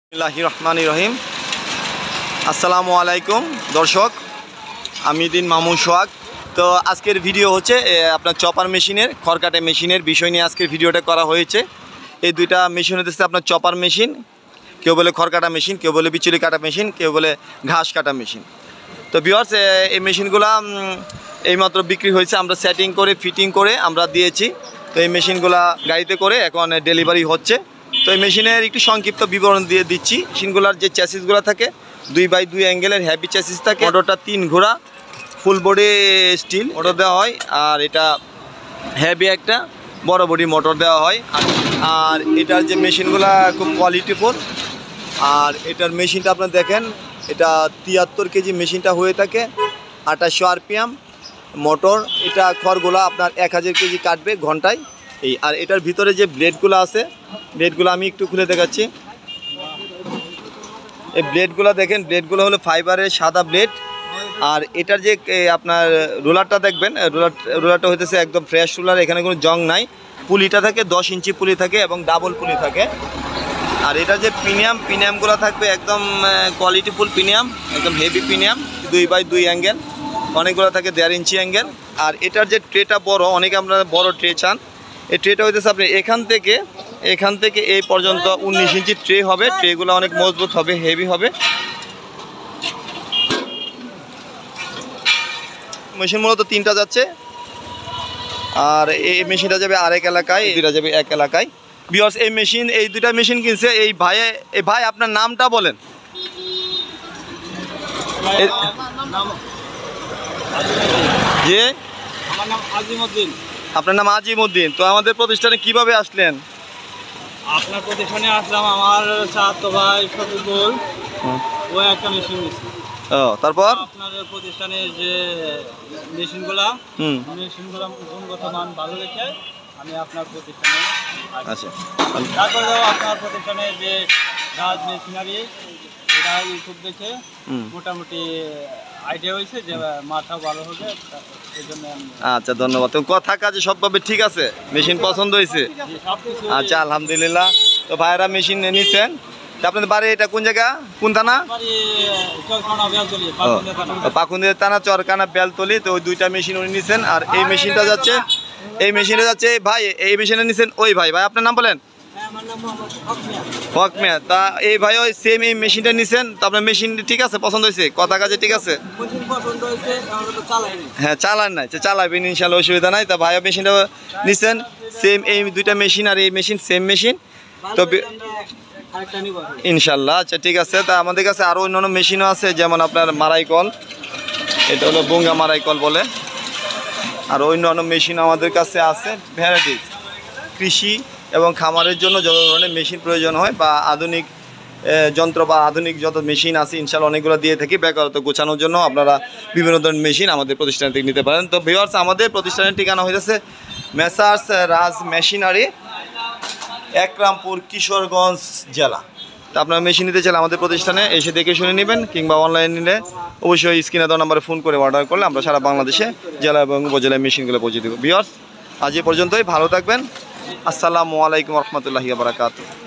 বিসমিল্লাহির রহমানির রহিম। আসসালামু আলাইকুম দর্শক, আমি দিন মামুন সোহাগ। তো আজকের ভিডিও হচ্ছে আপনার চপার মেশিনের, খড়কাটা মেশিনের বিষয় নিয়ে আজকের ভিডিওটা করা হয়েছে। এই দুইটা মেশিন হচ্ছে আপনার চপার মেশিন, কেউ বলে খড়কাটা মেশিন, কেউ বলে বিচুলি কাটা মেশিন, কেউ বলে ঘাস কাটা মেশিন। তো ভিউয়ার্স, এই মেশিনগুলো এইমাত্র বিক্রি হয়েছে, আমরা সেটিং করে ফিটিং করে আমরা দিয়েছি। তো এই মেশিনগুলা গাড়িতে করে এখন ডেলিভারি হচ্ছে। তো এই মেশিনের একটু সংক্ষিপ্ত বিবরণ দিয়ে দিচ্ছি। মেশিনগুলোর যে চ্যাসিসগুলো থাকে 2x2 অ্যাঙ্গেলের হেভি চ্যাসিস থাকে। মোটরটা 3 ঘোড়া, ফুল বডি স্টিল মোটর দেওয়া হয়, আর এটা হেভি একটা বড় বডি মোটর দেওয়া হয়। আর এটার যে মেশিনগুলা খুব কোয়ালিটিফুল। আর এটার মেশিনটা আপনারা দেখেন, এটা 73 কেজি মেশিনটা হয়ে থাকে, 2800 RPM মোটর। এটা খড়গুলা আপনার 1000 কেজি কাটবে ঘন্টায়। এই আর এটার ভিতরে যে ব্লেডগুলো আছে, ব্লেডগুলো আমি একটু খুলে দেখাচ্ছি। এই ব্লেডগুলো দেখেন, ব্লেডগুলো হলো ফাইবারের সাদা ব্লেড। আর এটার যে আপনার রোলারটা দেখবেন, রোলারটা হইতেছে একদম ফ্রেশ রোলার, এখানে কোনো জং নাই। পুলিটা থাকে 10 ইঞ্চি পুলি থাকে এবং ডাবল পুলি থাকে। আর এটা যে পিনিয়ামগুলো থাকবে একদম কোয়ালিটিফুল পিনিয়াম, একদম হেভি পিনিয়াম, 2x2 অ্যাঙ্গেল, অনেকগুলো থাকে 1.5 ইঞ্চি অ্যাঙ্গেল। আর এটার যে ট্রেটা বড়, অনেকে আপনারা বড় ট্রে চান। এই ট্রেটা হইতেছে আপনি এখান থেকে এই পর্যন্ত 19 ইঞ্চি ট্রে হবে। ট্রেগুলো অনেক মজবুত হবে, হেভি হবে। মেশিন মূলত 3টা যাচ্ছে, আর এই মেশিনটা যাবে আরেক এলাকায়, এটা যাবে এক এলাকায়। ভিউয়ার্স, এই দুইটা মেশিন কিনছে এই ভাই, আপনার নামটা বলেন। যে আমার নাম আজিমউদ্দিন। আপনার নাম আজিমউদ্দিন। তো আমাদের প্রতিষ্ঠানে কিভাবে আসলেন? আপনার প্রতিষ্ঠানে আসলাম, আমার চাচাতো ভাই শফিকুল ও একটা মেশিন নিচ্ছে। তারপর আপনার প্রতিষ্ঠানের যে মেশিনগুলো গুণগত মান ভালো রেখে আমি আপনার প্রতিষ্ঠানে আচ্ছা। তারপরেও আপনার প্রতিষ্ঠানের যে গাছ মেশিনারি, এটা ইউটিউব দেখে মোটামুটি আইডিয়া হয়েছে যে মাথা ভালো হবে, এই জন্য। আচ্ছা, ধন্যবাদ। তো কথা কাজে সবভাবে ঠিক আছে, মেশিন পছন্দ হয়েছে? আচ্ছা, আলহামদুলিল্লাহ। তো ভাইয়েরা মেশিন নিছেন। আপনাদের বাড়ি এটা কোন জায়গা, কোন থানা? পাকুন্দিয়া থানা, চরকানা বেলতলি। তো ওই দুইটা মেশিন উনি নিছেন। আর এই মেশিনটা যাচ্ছে ভাই, এই মেশিনটা নিছেন ওই ভাই। আপনার নাম বলেন? হক মিয়া। তা এই ভাই ওই সেম এই মেশিনটা নিছেন। তো আপনার মেশিন ঠিক আছে, পছন্দ হয়েছে? কথা কাজে ঠিক আছে? হ্যাঁ, চালান নাই, চালাবেন ইনশাল্লাহ, অসুবিধা নাই। তা ভাই মেশিনটা নিছেন সেম, এই দুইটা মেশিন আর এই মেশিন সেম মেশিন। তো ইনশাল্লাহ, আচ্ছা ঠিক আছে। তা আমাদের কাছে আরও অন্যান্য মেশিনও আছে, যেমন আপনার মারাইকল, এটা হলো বোঙ্গা মারাইকল বলে। আর অন্যান্য মেশিন আমাদের কাছে আছে ভ্যারাইটিস। কৃষি এবং খামারের জন্য যত ধরনের মেশিন প্রয়োজন হয়, বা আধুনিক যন্ত্র বা আধুনিক যত মেশিন আছে, ইনশাল্লাহ অনেকগুলো দিয়ে থাকি। বেকারত্ব গোছানোর জন্য আপনারা বিভিন্ন ধরনের মেশিন আমাদের প্রতিষ্ঠান থেকে নিতে পারেন। তো ভিউয়ার্স, আমাদের প্রতিষ্ঠানের ঠিকানা হইতেছে মেসার্স রাজ মেশিনারি, একরামপুর, কিশোরগঞ্জ জেলা। তো আপনারা মেশিন নিতে চাইলে আমাদের প্রতিষ্ঠানে এসে দেখে শুনে নেবেন, কিংবা অনলাইন নিলে অবশ্যই স্ক্রিনে দেওয়া নাম্বারে ফোন করে অর্ডার করলে আমরা সারা বাংলাদেশে জেলা এবং উপজেলায় মেশিনগুলো পৌঁছে দেবো। ভিউয়ার্স, আজ এ পর্যন্তই, ভালো থাকবেন। আসসালামু আলাইকুম রহমতুল্লাহি ওয়া বারাকাতুহু।